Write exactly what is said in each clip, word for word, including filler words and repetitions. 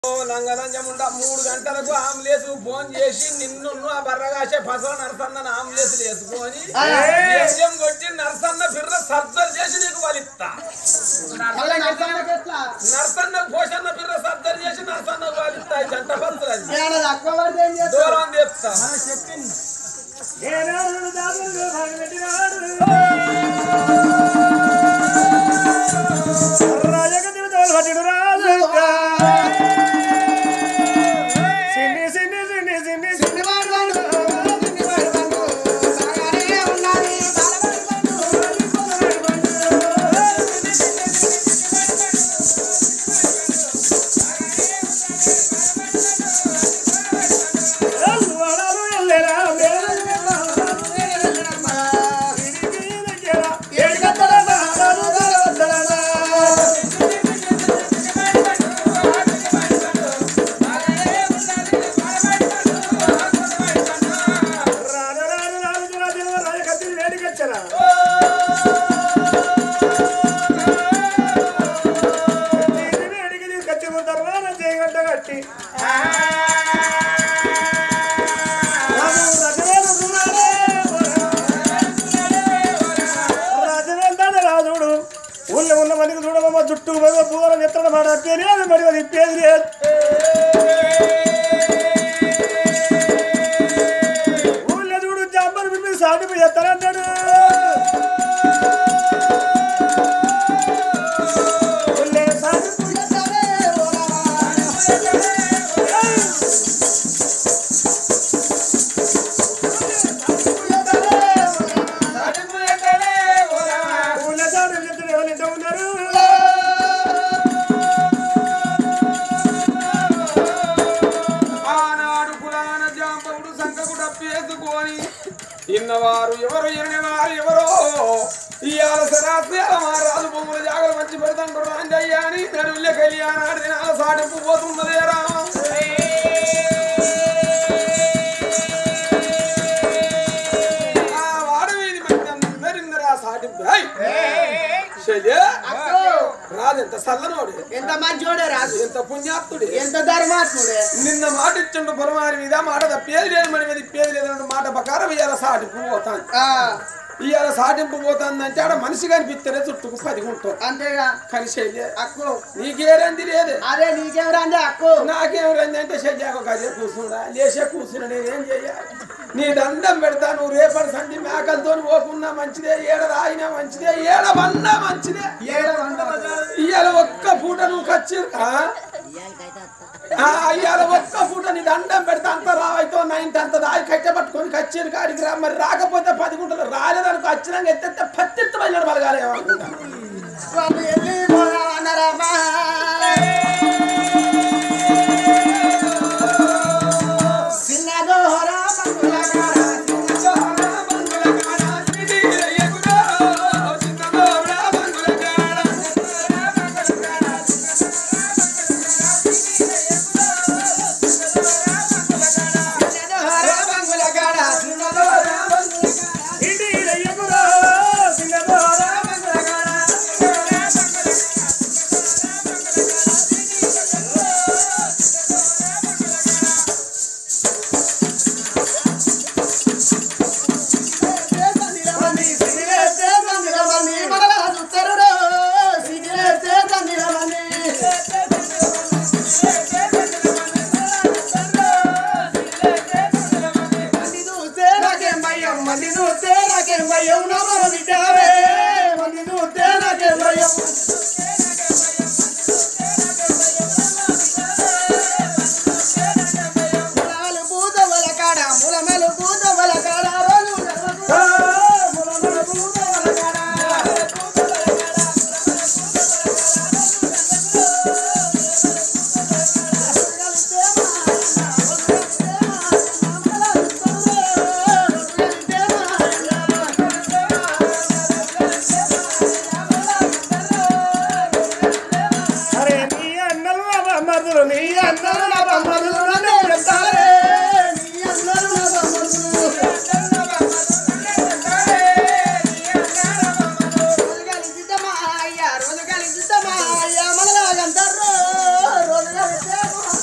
లంగలంజముండ మూడు గంటలకు omelette phone చేసి నిన్ను ఆ బర్రగాసే పసల నరసన్న ఆమ్లెట్లు వేసుకొని బియ్యం కొట్టి నరసన్న బిర్ర సర్దలు చేసి నీకు వలిస్తా. నరసన్న పోషన్న బిర్ర సర్దలు చేసి నరసన్న వలిస్తాయి జంట పత్రాలు దూరం తెస్తా. జుట్టు పూల ఎత్తడం మాట తెలియదు మరి అది పేరు లేదు. ఊళ్ళో చూడు జాంబర్ పిప్పి సాటిపోయి ఎత్తారంటాడు. ఇన్నవారు ఎవరు ఎన్నవారు ఎవరో ఇవాళ సరాత్రి రాజు బొమ్మల జాగలు మంచి పెడతాంటారు రాంజయ్య అని నడువులే కళ్యాణాడు దినాల సాటింపు పోతున్నదే రా. ఆ వాడు వీధి మంది అందరిందరా సాటింపు. రాజు ఎంత సల్లనోడు, ఎంత మంచోడే రాజు, ఎంత పుణ్యాత్తుడు, ఎంత ధర్మాత్ముడే. నిన్న మాట ఇచ్చిండు పొలమారి మీద మాట తప్పేది లేదు మన మీద పేరు లేదు మాట ప్రకారం ఇవాళ సాటింపు పోతాను. ఇవాళ సాటింపు పోతాందంటే ఆడ మనిషి కనిపిస్తేనే చుట్టుకు పది ఉంటుంది అంతేగా. కానీ శల్య అక్కు నీకే రంది లేదు. అదే నీకేం రండి అక్కు, నాకేం రంది అంటే శల్యాకు గదే కూర్చున్నా లేచే కూర్చున్నా నేనేం చెయ్యాలి. నీ దండం పెడతా నువ్వు రేపటి సంధి మేకలతో పోకున్నా మంచిదే, ఏడ రాయినా మంచిదే, ఏడ వన్నా మంచిదే. ఇవాళ ఒక్క పూట నువ్వు ఖర్చు ఇవాళ ఒక్క పూట నీ దండం పెడతా అంత రావైతో నైన్త్ అంత దాయి కట్టె పట్టుకొని కచ్చేరు కాడికి రా. మరి రాకపోతే పది గుంటలు రాలేదనుకో వచ్చినాక ఎత్తెత్తే పత్తిత్తు బయలు బలగాలేమనుకుంటాను. రోజు కలిసి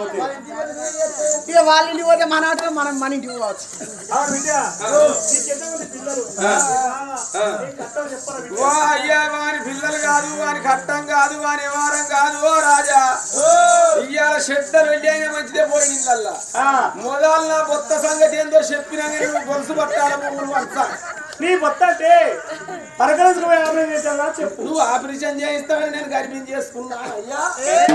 పోతే ఇక వాళ్ళ ఇంటికి పోతే మన ఆటో మనం మన ఇంటికి పోవచ్చు. అవును బిడ్డ నీకు ఎంతమంది పిల్లలు నీకు కట్టం చెప్పరా బిడ్డ? ఓ అయ్యా వాని పిల్లలు కాదు వాని కట్టం కాదు వాని వారం కాదు ఓ రాజా ఇయ్యాల చెట్టలు వెళ్ళి అయినా మంచిదే పోయి నీళ్ళల్లా మొదలు నా కొత్త సంగతి ఏందో చెప్పినా నువ్వు గొలుసు పట్టాల పువ్వులు పడతా నీ మొత్తం అంటే పరకరసుకు పోయి ఆపరేషన్ చేశావా చెప్పు. నువ్వు ఆపరేషన్ చేయిస్తావని నేను గర్భిణి చేసుకున్నా అయ్యా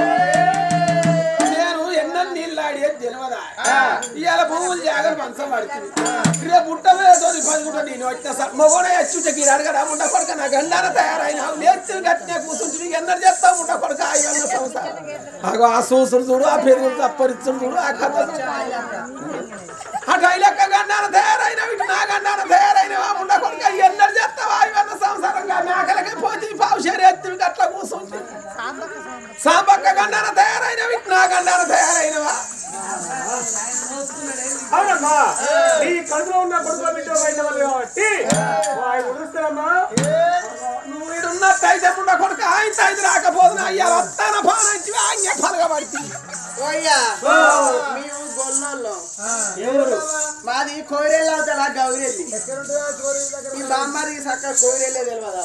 నేను ఎన్నో నీళ్ళు ఆడేది తెలియదా ఇవాళ భూములు జాగ్రత్త మంచం పడుతుంది రేపు పుట్టవేదో పది కూడా నేను వచ్చిన మగోడే వచ్చి అడగడా ముండ కొడుక నా గండాన తయారైన నేర్చుని గట్టిన కూర్చుంటు నీకు ఎన్నో చెప్తా ముండ కొడుక ఐవన్న సంవత్సరం అగో ఆ సూసుడు చూడు ఆ పెరుగుడు తప్పరిచుడు చూడు ఆ కథ ఆ డైలెక్క గండాన తయారైన ఇటు నా గండాన తయారైనవా ముండ కొడుక ఎన్నో చెప్తావా ఐవన్న సంవత్సరంగా మేకలకి పోతే పావు షేర్ ఎత్తుని గట్ల కూర్చుంటు సాంబక్క గండాన తయారైన ఇటు నా గండాన తయారైనవా అవునమ్మా నీ కడుపులో ఉన్న కొడుకు బిడ్డ బయట వాళ్ళు కాబట్టి ఆయన ఉడుస్తారమ్మా. నువ్వు ఇడున్నట్టయితే ముండ కొడుకు ఆయన తైదు రాకపోతున్నా అయ్యా వస్తాన పానంచి ఆజ్ఞ పలగబడుతుంది ఓయ్యా మేము గొల్లోళ్ళం. ఎవరు మాది కోయిరెల్లి అవుతా గౌరెల్లి. ఈ బామ్మారి చక్క కోయిరెల్లే తెలియదా?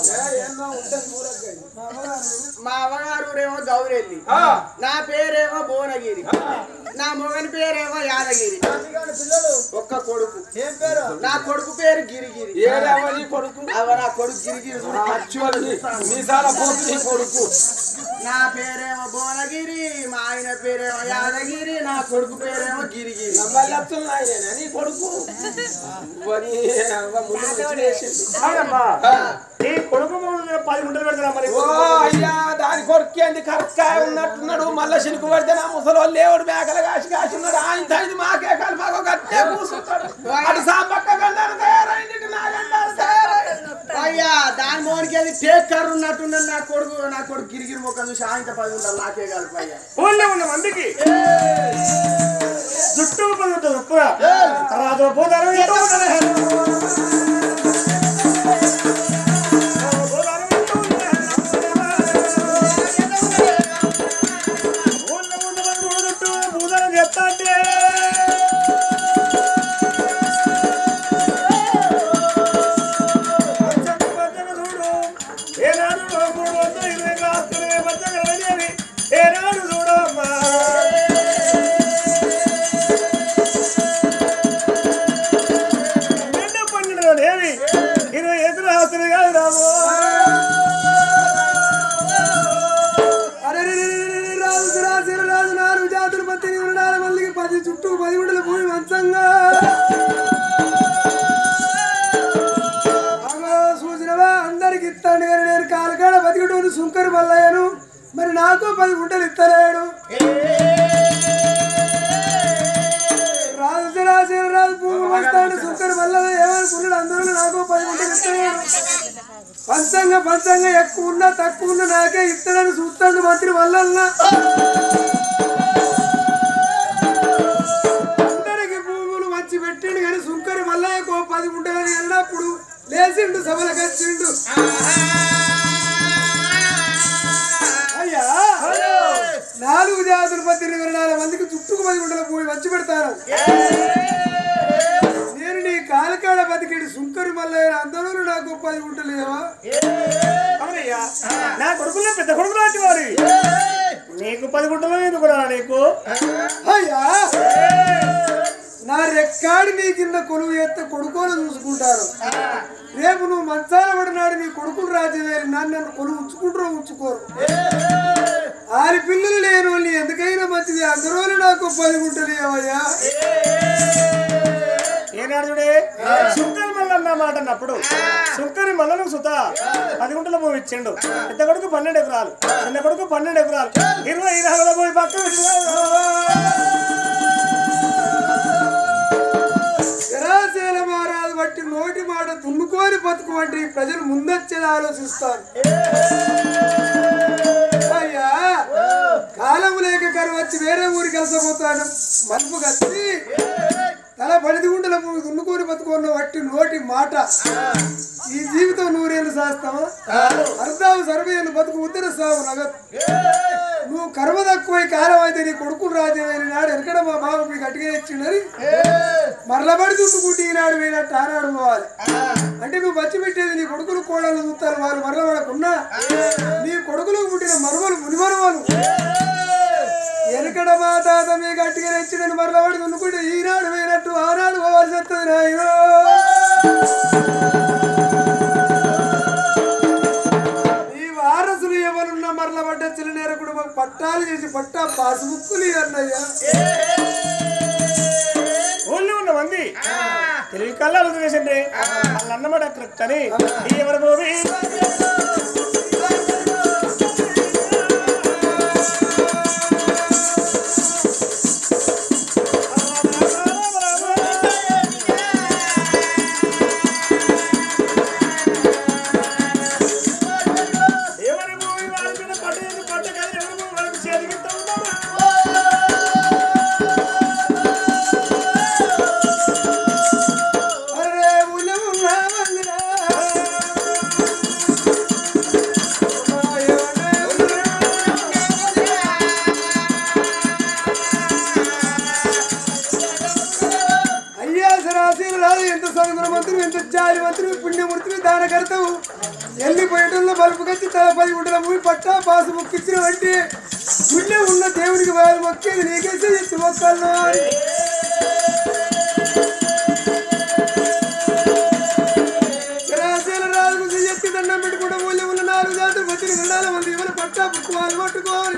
మా అమ్మగారు ఊరేమో గౌరెల్లి, నా పేరేమో భువనగిరి, నా మొగని పేరేమో యాదగిరి. ఒక్క కొడుకు నా కొడుకు పేరు గిరిగిరి. ఏడవని కొడుకు అవ నా కొడుకు గిరిగిరి చూడు. యాక్చువల్లీ మీసాల పోతుంది కొడుకు నా పేరేమో భువనగిరి, మా ఆయన పేరేమో యాదగిరి, నా కొడుకు పేరేమో గిరిగిరి. నమ్మలత్తున్నాయన నీ కొడుకు వరి ముందు ముచ్చిడేసింది. అవునమ్మా నీ కొడుకు పది గుంటలు పెడతారా మరి? ఓ అయ్యా దాని కొడుకేంది కరక్కాయ ఉన్నట్టున్నాడు మళ్ళా శినుకు పడితే నా ముసలో లేవుడు మేకలు కాసి కాసి ఉన్నాడు ఆయన తైదు మాకే కాదు మాకు గట్టే కూర్చుంటాడు అటు సాంబక్క గండారు తయారైంది ఇటు నా గండారు తయారైంది. అయ్యా దాని మోనికి అది టేక్ కర్ర ఉన్నట్టున్నాడు నా కొడుకు. నా కొడుకు గిరిగిరి మొక్క చూసి ఆయన పది ఉంటారు నాకే కాదు. అయ్యా ఊళ్ళో ఉన్న మందికి జుట్టు పది ఉంటుంది ఉప్పురా తర్వాత పోతారు చెప్తా అంటే చూడు ఏనాడు మూడు వందల ఇరవై కాస్తలే పచ్చగా వెళ్ళి ఏనాడు చూడమ్మా నిండు పన్నెండు ఏమి ఇరవై ఎదురు ఆస్తులు కాదు రాము. రాజు నాలుగు జాతులు పత్తి నాలుగు మందికి పది చుట్టూ పది గుంటల భూమి మంచంగా చూసినవా అందరికి ఇస్తాను కానీ నేను కాలకాడ బతికటోని సుంకరు మల్లయ్యను మరి నాకు పది గుంటలు ఇస్తలేడు. రాజు రాజు రాజు భూమి వస్తాడు సుంకరు మల్లయ్య ఏమనుకున్నాడు అందరూ నాకు పది గుంటలు ఇస్తలేడు. పంచంగా పంచంగా ఎక్కువ ఉన్నా తక్కువ ఉన్నా నాకే ఇస్తాడని చూస్తాడు మంత్రి మల్లన్న. అందరికి భూములు మంచి పెట్టిండు కానీ సుంకరు మల్లయ్యకు పది గుంటలని వెళ్ళినప్పుడు లేచిండు సభలకు వచ్చిండు. అయ్యా నాలుగు జాతులు పది ఇరవై నాలుగు మందికి చుట్టుకు పది గుంటల భూమి మంచి పెడతాను. నేను నీ కాలకాడ బతికేడు సుంకరు మల్లయ్య అందరూ నాకు పది గుంటలు ఏవా? అవునయ్యా నా కొడుకుల్లో పెద్ద కొడుకు లాంటి వారి నీకు పది గుంటలు ఎందుకురా నీకు? అయ్యా నా రెక్కాడి నీ కింద కొలువు ఎత్తే కొడుకోలు చూసుకుంటారు. రేపు నువ్వు మంచాల పడినాడు నీ కొడుకులు రాజవేరి నన్ను నన్ను కొలువు ఉంచుకుంటారో ఉంచుకోరు. ఆరి పిల్లలు లేని వాళ్ళు ఎందుకైనా మంచిది అందరూ నాకు పది గుంటలు ఏవయ్యా? ఏనాడు చూడే సుంకరి మల్ల అన్న మాట అన్నప్పుడు సుంకరి మల్లను సుత పది గుంటల భూమి ఇచ్చిండు. పెద్ద కొడుకు పన్నెండు ఎకరాలు చిన్న కొడుకు పన్నెండు ఎకరాలు ఇరవై ఇరవై భూమి పక్కన జరాశీల మారాలు బట్టి నోటి మాట తుమ్ముకోని బతుకు వంటి ప్రజలు ముందొచ్చేది ఆలోచిస్తారు. అయ్యా కాలము లేక కరు వచ్చి వేరే ఊరికి కలిసిపోతాడు మలుపు కట్టి తల పడిది గుండెల దున్నుకొని బతుకున్న వట్టి నోటి మాట ఈ జీవితం నూరేళ్ళు సాస్తావా అర్ధావు సర్వేలు బతుకు ఉద్దర సావు నగదు నువ్వు కర్మ తక్కువై కాలం అయితే నీ కొడుకులు రాజ్యమైన నాడు ఎక్కడ మా బాబు మీకు అటుగా ఇచ్చిండని మరలబడి దున్నుకుంటే ఈనాడు పోయినట్టు ఆనాడు పోవాలి అంటే నువ్వు బచ్చి పెట్టేది నీ కొడుకులు కోడలు చూస్తారు వాళ్ళు మరలబడకున్నా నీ కొడుకులకు పుట్టిన మరువలు మునిమరువలు ఎనకడ మా తాత మీకు అట్టుగా ఇచ్చిండని మరలబడి దున్నుకుంటే ఈనాడు పోయినట్టు ఆనాడు పోవాల్సి వస్తుంది నాయనో వారసులు ఎవరున్నా మరల పడ్డ చిన్ననేరకుడు మాకు పట్టాలు చేసి పట్టా పాసుబుక్కులు అన్నయ్యా ఊళ్ళో ఉన్న మంది తెలివి కళ్ళ వేసండి వాళ్ళు అన్నమాట కానీ ఎవరు బాబీ వెళ్ళిపోయేటంలో బలుపుకొచ్చి తల పది గుంటల మూవి పట్టా పాసు మొక్కిచ్చిన అంటే గుండె ఉన్న దేవుడికి వాళ్ళు మొక్కేది నీకేసి ఎత్తి మొక్కల్లో రాజు ఎత్తి దండం పెట్టుకుంటే ఊళ్ళో ఉన్న నాలుగు జాతర వచ్చిన రెండాల మంది ఇవాళ పట్టా పుక్కు వాళ్ళు పట్టుకోవాలి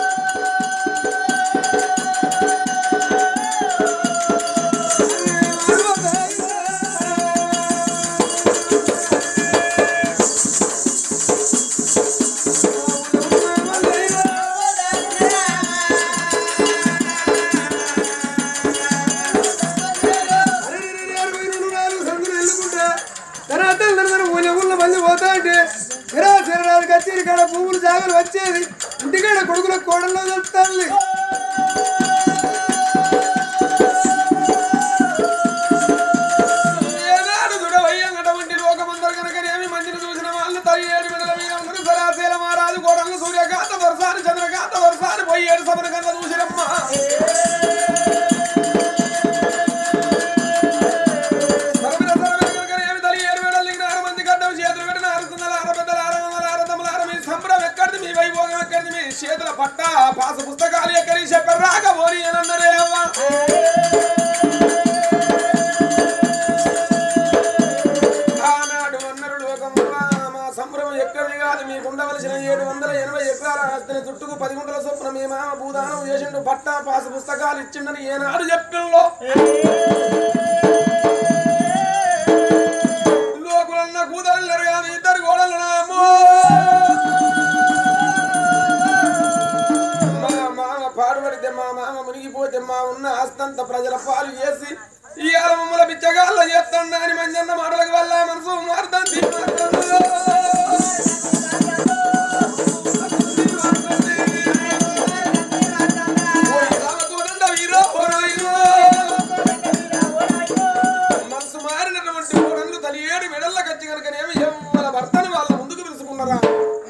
పువ్వులు జాగలు వచ్చేది ఇంటికాడ కొడుకుల కోడల్లో తెలుస్తుంది ఏనాడు దుడవయ్యంగటువంటి లోకమందరు కనుకనేమి మంచిని చూసిన వాళ్ళు తల్లి ఏడు బిడ్డల వీరందరూ సరాశీల మారాలు కోడలు సూర్యకాంత వర్షాలు చంద్రకాంత వర్షాలు పోయి ఏడు సభల కన్నా చూసినమ్మ చేతుల పట్ట పాస పుస్తకాలు ఎక్కడి చెప్పారు రాకపోని అని అన్నారే అవ్వ ఆనాడు అన్నారు లోకములా మా సంభ్రమం ఎక్కడిది కాదు మీకు ఉండవలసిన ఏడు వందల ఎనభై ఎకరాల ఆస్తిని చుట్టుకు పది గుంటల చొప్పున మీ మామ భూదానం చేసిండు పట్ట పాస పుస్తకాలు ఇచ్చిండని ఏనాడు చెప్పిందో లోకులన్న కూదరు కాదు ఇద్దరు గోడలు నామో పాడుపడితే మా మామ మునిగిపోతే మా ఉన్న ఆస్తంత ప్రజల పాలు చేసి ఈ అలమమ్మల బిచ్చగాళ్ళ చేస్తుండ అని మంజన్న మాటలకు వల్ల మనసు మారుతుంది మనసు మారినటువంటి ఊరందు తల్లి ఏడు మెడల్లోకి వచ్చి కనుకనేమి వాళ్ళ భర్తను వాళ్ళ ముందుకు పిలుచుకున్నారా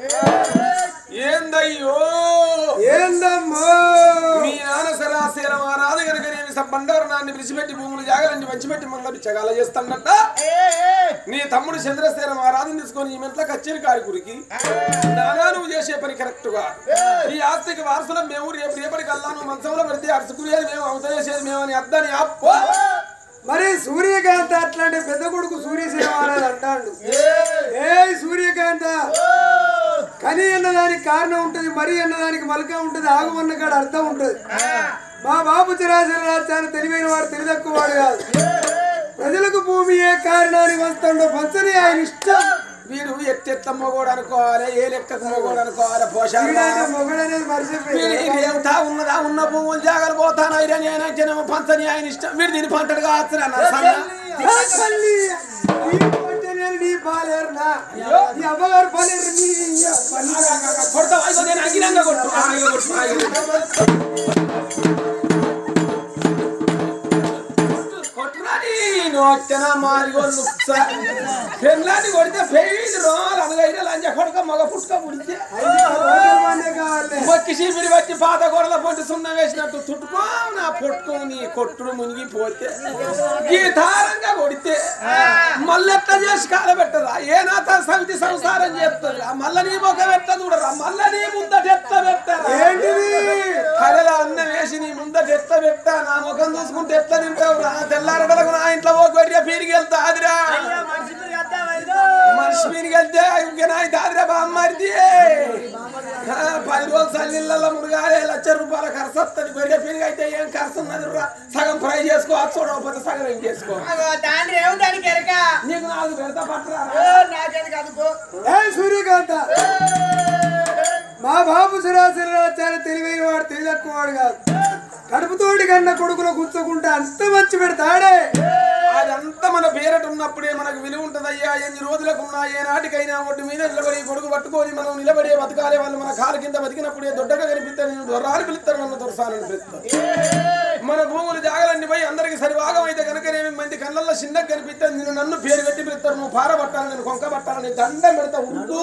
ఏందయ్యో ఏందమ్మా మీ నాన్న సరాశీల మారాదు కనుక నేను బండవరణాన్ని విడిచిపెట్టి భూములు జాగలని పంచిపెట్టి మంగళ పిచ్చగాల చేస్తానట నీ తమ్ముడు చంద్రశేఖర మహారాజుని తీసుకొని ఈ మెంట్ల కచ్చేరి కాడికురికి నానా నువ్వు చేసే పని కరెక్ట్ గా ఈ ఆస్తికి వారసులం మేము రేపు రేపటికి అల్లా నువ్వు మంచంలో పెడితే అరుచుకునేది మేము అవతలేసేది మేము అని అద్దని అప్పో మరి సూర్యకాంత అట్లాంటి పెద్ద కొడుకు సూర్యశేఖర మహారాజు అంటాడు ఏ సూర్యకాంత కని అన్నదానికి కారణం ఉంటది మరి అన్నదానికి మలక ఉంటది ఆగమన్న కాడ అర్థం ఉంటది మా బాబు చరాచర రాజ్యాన్ని తెలివైన వాడు తెలిదక్కువ వాడు కాదు ప్రజలకు భూమి ఏ కారణానికి వస్తుండో పంచని ఆయన ఇష్టం వీడు ఎత్తెత్త మొగోడు అనుకోవాలి ఏ లెక్కకు మొగోడు అనుకోవాలి పోషాడు మొగడు అనేది మర్చిపోయి ఉన్నదా ఉన్న భూములు జాగలు పోతాను అయినా పంచని ఆయన ఇష్టం వీడు దీని పంటడు కావచ్చు నీ పాలేరునా నీ అమ్మగారు పాలేరు నీ కొడతావు నేను అగినంగా కొట్టు కొట్టు వచ్చనా మారిగోళ్ళు పెళ్ళాన్ని కొడితే పెయిన్ రోలు అనగైనా లంజ కొడుక మగ పుట్టుక పుడితే మొక్కి చీపిరి వచ్చి పాత గోడల పొట్టి సున్నం వేసినట్టు తుట్టుకో నా పొట్టుకో నీ కొట్టుడు మునిగిపోతే గీతారంగా కొడితే మళ్ళెట్లా చేసి కాలబెట్టరా ఏనాథ సమితి సంసారం చేస్తుంది మళ్ళా నీ మొక్క పెట్ట చూడరా మళ్ళా నీ ముందట ఎత్త పెట్టరా కడల అన్నం వేసి నీ ముందట ఎత్త పెట్టా నా ముఖం చూసుకుంటే ఎత్త తింటావు రా తెల్లారడలకు నా ఇంట్లో ఓ గొర్రె పీరికి వెళ్తా అదిరా మనిషి పీరికి వెళ్తే ఇంకేనాయి దాదిరా బామ్మది పది రోజులు సల్లిళ్ళలో మునగాలే లక్ష రూపాయల ఖర్చు వస్తుంది గొర్రె పీరికి అయితే ఏం ఖర్చు ఉన్నది రా సగం ఫ్రై చేసుకో అది చూడకపోతే సగం ఏం చేసుకో నీకు నాలుగు పెడతా పట్టరా సూర్యకాంత మా బాబు సురాసురాచార్య తెలివైన వాడు తెలియక్కువ వాడు కాదు కడుపుతోటి కన్నా కొడుకులో కూర్చోకుంటే అంత మంచి పెడతాడే అదంతా మన పేరట ఉన్నప్పుడే మనకు విలువ ఉంటదయ్యా ఎన్ని రోజులకు ఉన్నా ఏ నాటికైనా ఒడ్డు మీద నిలబడి కొడుకు పట్టుకొని మనం నిలబడే బతకాలే వాళ్ళు మన కాలు కింద బతికినప్పుడే దొడ్డగా కనిపిస్తారు నేను దొర్రాలు పిలుస్తారు నన్ను దొరసాలని పిలుస్తారు మన భూములు జాగలన్నీ పోయి అందరికి సరిభాగం అయితే కనుకనేమి మంది కళ్ళల్లో చిన్నగా కనిపిస్తారు నేను నన్ను పేరు పెట్టి పిలుస్తారు నువ్వు పార పట్టాలి నేను కొంక పట్టాలని దండం పెడతా ఉంటూ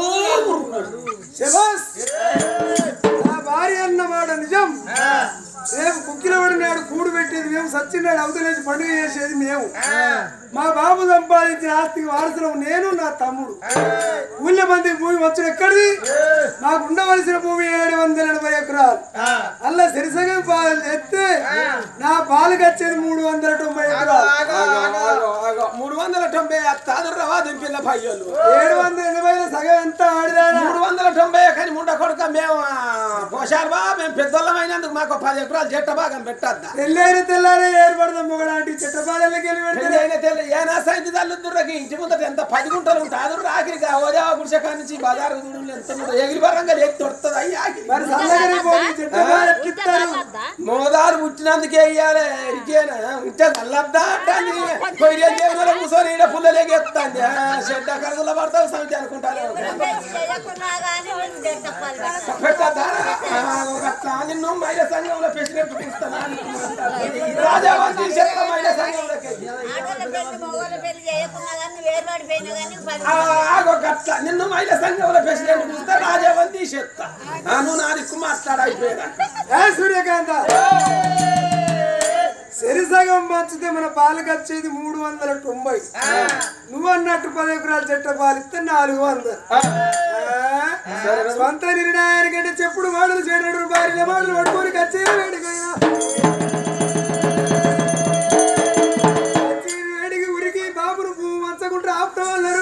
నా భార్య అన్నమాట నిజం రేపు కుక్కిల పడినాడు కూడు పెట్టేది మేము సచ్చినాడు అవతలేసి పండుగ చేసేది మేము మా బాబు సంపాదించిన ఆస్తికి వారసులం నేను నా తమ్ముడు ఊళ్ళ మంది భూమి వచ్చుడు ఎక్కడిది నాకు ఉండవలసిన భూమి ఏడు వందల ఎనభై ఎకరాలు అలా సరిసగం పాలు ఎత్తే నా పాలకు వచ్చేది మూడు వందల తొంభై ఎకరాలు మూడు వందల తొంభై తాదుర్రవా దింపిల్ల భయ్యోళ్ళు ఏడు వందల ఎనభై సగం ఎంత ఆడిదానా మూడు వందల తొంభై కానీ ముండ కొడుక మేము పోషారు బా మేము పెద్దోళ్ళమైనందుకు మాకు పది ఎకరాలు చెట్ట భాగం పెట్టద్దా తెల్లారి తెల్లారే ఏర్పడదాం మొగలాంటి చెట్టపాలకి వెళ్ళి పెడితే ఏనా సైతి తల్లుద్దురకి ఇంటి ముందట ఎంత పది గుంటలు ఉంటారు ఆఖరికి ఓదా గుడిసెకా నుంచి బజారు ఎంత ఎగిరి పరంగా లేక దొరుకుతుంది అయ్యి మోదారు పుట్టినందుకే ఇయ్యాలి ఎరికేనా ఉంటే నల్లద్దా అంటాను కొయ్య దేవుల కూర్చొని ఈడ పుల్లలేక ఎత్తాంది చెడ్డ కడుగుల పడతావు సమితి అనుకుంటాను పెట్టద్దా అట్లా నిన్ను మహిళా సంఘంలో ప్రెసిడెంట్ చూస్తాను రాజావాసి చెత్త మహిళా సంఘంలోకి నిన్ను మహిళా సంఘంలో ప్రెసిడెంట్ చూస్తే రాజావంతి చెత్త నువ్వు నా దిక్కు మాట్లాడైపోయాడు సూర్యకాంత సరిసగం పంచితే మన పాలకు వచ్చేది మూడు వందల తొంభై నువ్వు అన్నట్టు పది ఎకరాల చెట్ట పాలిస్తే నాలుగు వందలు స్వంత నిర్ణయానికంటే చెప్పుడు మాటలు చేయడం భార్య మాటలు పట్టుకొని వచ్చే వేడికైనా వేడికి ఉరికి బాబును పువ్వు మంచకుంటే ఆపుతా వాళ్ళు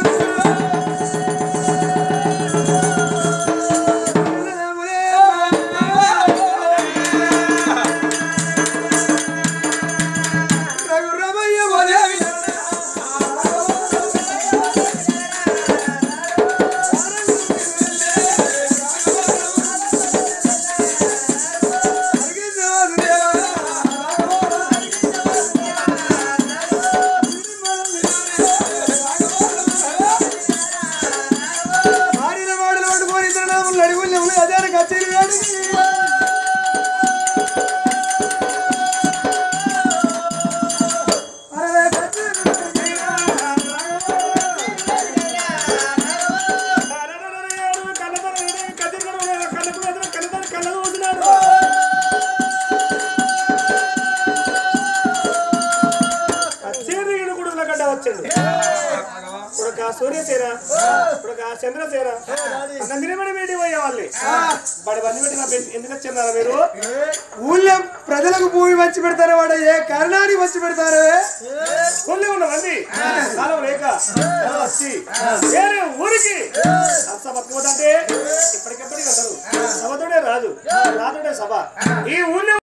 సూర్యసేన చంద్రసేన నిలబడి వేడి పోయే వాళ్ళే వాడి బండి పెట్టి నా ఎందుకు వచ్చారా మీరు ఊళ్ళో ప్రజలకు భూమి వచ్చి పెడతారు వాడు ఏ కారణానికి వచ్చి పెడతారు ఊళ్ళో ఉన్న మంది కాలం లేక వచ్చి వేరే ఊరికి సభ పట్టుకోదంటే ఇప్పటికెప్పటికి అంటారు సభతోనే రాదు రాతోనే సభ ఈ ఊళ్ళో